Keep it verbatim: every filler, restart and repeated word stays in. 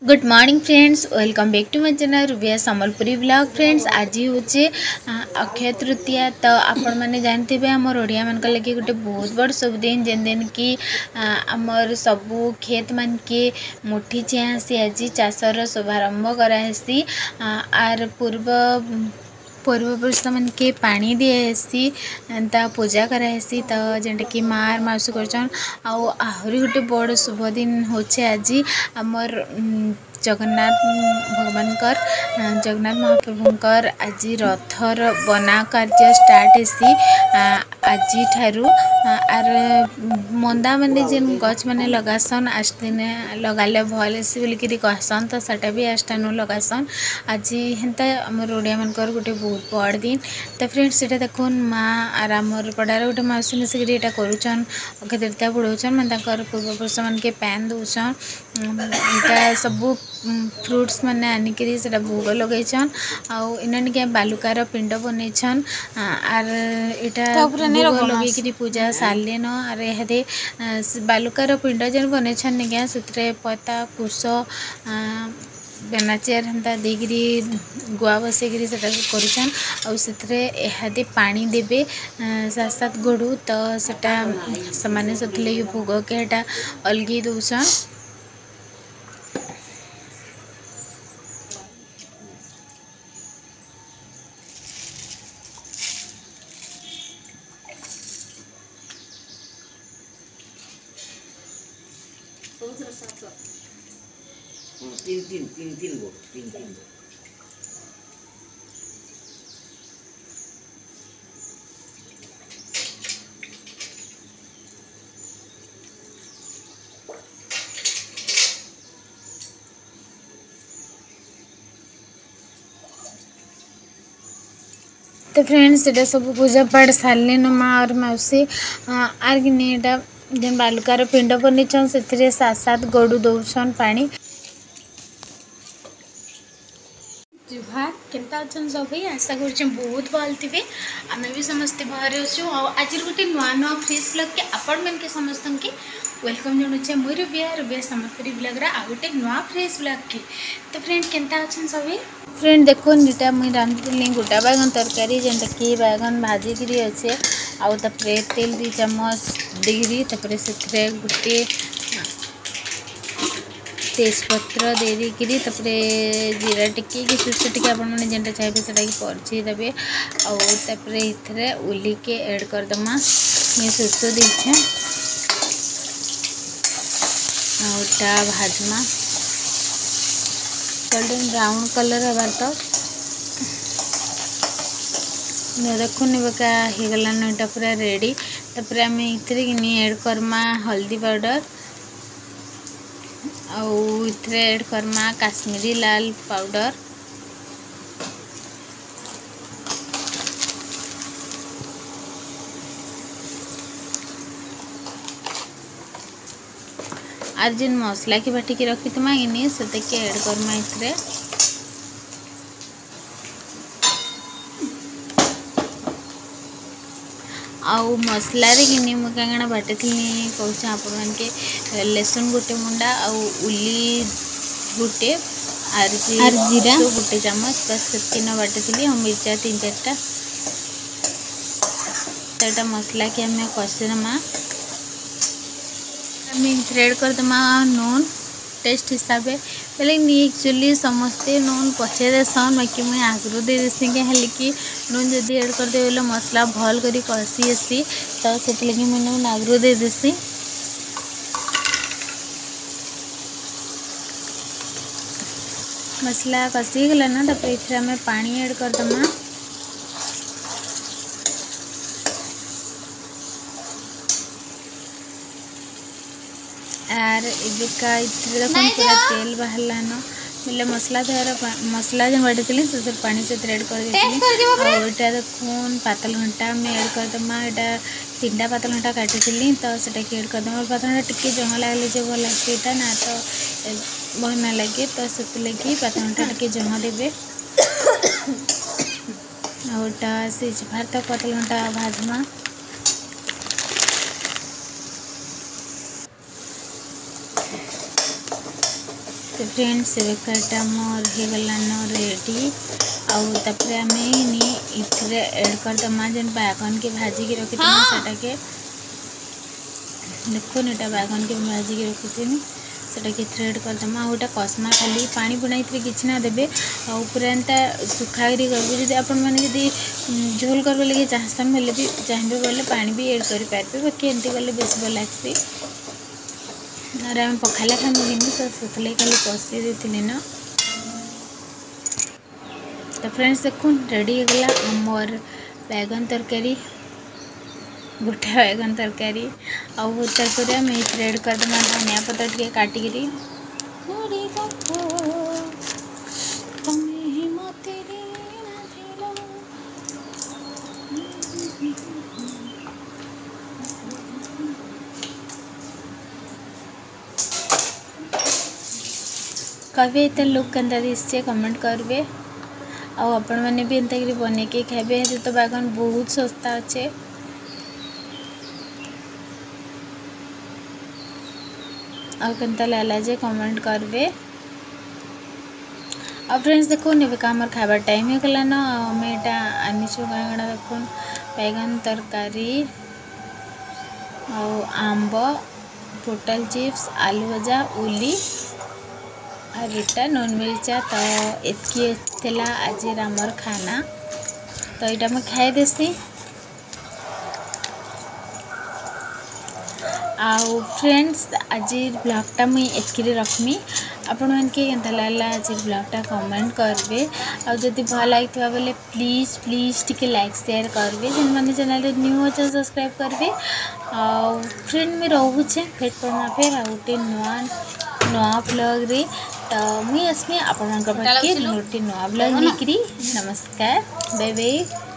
Good morning friends, welcome back to my channel Rubiya Sambalpuri blog. Friends आज हूँ अक्षय तृतीया। तो आपण मैंने जानते हैं आमर ओडिया मान लगे गोटे बहुत बड़ शुभ दिन जेन दिन कि आमर सबू खेत मान के मुठी चियासी आज चाषर शुभारंभ करासी आर पूर्व पूर्वपुरुष मन के पानी दिएसी ता पूजा करासी। तो जेनटा कि मार माउसी करछन आउ आहरी गोटे बड़ शुभ दिन होचे आज आमर जगन्नाथ भगवानकर जगन्नाथ महाप्रभुंकर आज रथर बना कार्य स्टार्ट हेसी आज ठारू आर मंदा मैंने जेन गच मैंने लगासन आस्ते लगाले भल हेसी बोलिकी कहसन। तो सेटा भी आस्टानु लगासन आज हेन्ता आमर ओडिया मानकर गोटे बहुत बड़ दिन। तो फ्रेंड्स सेटा देखुन माँ आर आमर पड़ार गोटे माउसी मिसिकी एटा करूछन अक्षय तृतीया बुड़ौछन मैं ताकर पूर्वपुरुष मन के पैन दौछन इटा सबू फ्रुट्स मैंने आनिकी से भोग लगेछन आउ इन्हें के बालुकार पिंड बनईछन आर इटा भोग लगे पूजा सारे न आर इहदे बालुकार पिंड जेन बनईछन निका से पता कुश बेना चेयर हेन्ता देगिरी गुआ बसैकरी से करुछन आउ से इहादे पानी देबे सात सात गोड़ू। तो सेटा समाने से भोग के हेटा अलगी दौछन। तीन तीन तीन तीन गो तीन तीन गो तो फ्रेंड्स ये सब पूजा पाठ सारे न माँ और मौसी आर गिनेटा जेन बालुकार पिंड बनईछन से सात सात गड़ू दौछन पानी। जुहार केनता अच्छन सब आशा कर बहुत भल थे आम भी समस्ते बाहर अच्छु आज गोटे नुआ नुआ फ्रेश ब्लॉग के आपण मन के समस्त के वेलकम जनाऊे मुई रुबिया रुबिया संबलपुरी ब्लॉग आ गोटे नुआ फ्रेश ब्लॉग के। तो फ्रेंड केनता अच्छन सब फ्रेंड देखो इटा मुई रांधली गोटा बैगन तरकारी जेनटा कि बैगन भाजिकी अच्छे आउ तापर तेल दुई चमच देरी तापर से गोटे तेजपत्र देरी तापर जीरा टिके कि सुरस टिके आपने जेनटा चाहिए से परछी देवे आउे इथे उली के ऐड करदमा ये सुरस दीछे आउटा भाजमा गोल्डन ब्राउन कलर हबार तक देखुन बेका होगलान यहाँ पूरा रेडी। तापर आम इथे ऐड करमा हल्दी पाउडर आउ इथे ऐड करमा काश्मीरी लाल पाउडर आज जिन मसला की बाटिकी रखी तुम इनी से ऐड करमा इथे आउ मसला रे गिनी मु कांगना बाटे थी कहूँ आपण मान के लहसुन गोटे मुंडा आउ उली गोटे आर जीरा गोटे चमच बस से बाटे थी हम मिर्चा तीन चार्टा तो मसला के आम कषिदमा आम ऐड करदमा नून टेस्ट हिसाब से एक्चुअली समस्ते नून पचे देसन बाकी मुझे आगु दे देसी क्या कि नून जदि ऐड करदे बोले मसला भल कर कषि आसी तो से लगे मुझे नून आगु दे देसी। मसला कषि गला ना तापर इथे आम पानी ऐड करदमा आर एबिका इथे देखो पूरा तेल बाहरलान बोले मसला द्वार मसला जो बाटी थी से पानी से ऐड कर देटा देखुन पातल घंटा में ऐड करदमा यहाँ तीन टा पातल घंटा काटी तो सेटा ऐड करदमा पातल घंटा टिके जमा लगे जो भल लगे ना तो भल ना लगे तो से लगे पातल घंटा टिके जमा देवे आउटा सिझ बाहर तक पातल घंटा भाजमा तो फ्रेंड्स बेकारटा मोर हो गलान रेडी आउे आम इथे एड करदमा जेन बैगन के भाजिकी रखी सेटा के देखो यहाँ बैगन के भाजिकी रखी सेटा के थ्रेड करदमा गोटे कसमा खाली पानी बुना किसी ना देवे आउ पूरा एंता सुखाकरी कर जब आपण मैंने झोल कर लगे चाहसन बोले भी चाहिए बोले पानी भी एड करें बाकी एमती कले बेस भल लगे और आम पखाला खामु कि तो से खाली कषी देती ना। तो फ्रेंड्स देखो रेडी हो गला आमर बैगन तरकारी गोटा बैगन तरकारी आउ तरकारी आम रेड करदमा धनिया पत्ता टे काटिकी कहे तो लुक केन्ता दिशे कमेंट करेंगे आउ आपण मैंने भी एंता बन के खाए तो बैगन बहुत सस्ता अच्छे आउ केन्ता लागला जे कमेंट करेंगे। अब फ्रेंड्स देखो नेबे आमर खाबार टाइम हो गला ना आम एटा आनिछु कण कण देखो बैगन तरकारी आउ आंब पोटल चिप्स आलू भजा उली और इटा नॉन मिर्चा तो एतकी थिला आज आमर खाना तो यहाँ मैं खाई देसी आउ फ्रेंड्स आज ब्लॉगटा मुई एतकी रखमी आपण मैंने केन्ता लागला आज ब्लॉगटा कमेंट करेंगे और जब भल लगी बोले प्लीज प्लीज टिके लाइक शेयर करेंगे जिन मैंने चैनल न्यू अच्छे सब्सक्राइब करेंगे और फ्रेंड में रोचे फेट पड़ना फिर आ गोटे नुआ नुआ ब्लॉग रे तो मुई आसमी आपण गोटे नुआ ब्लॉग लेकरी नमस्कार बाय बाय।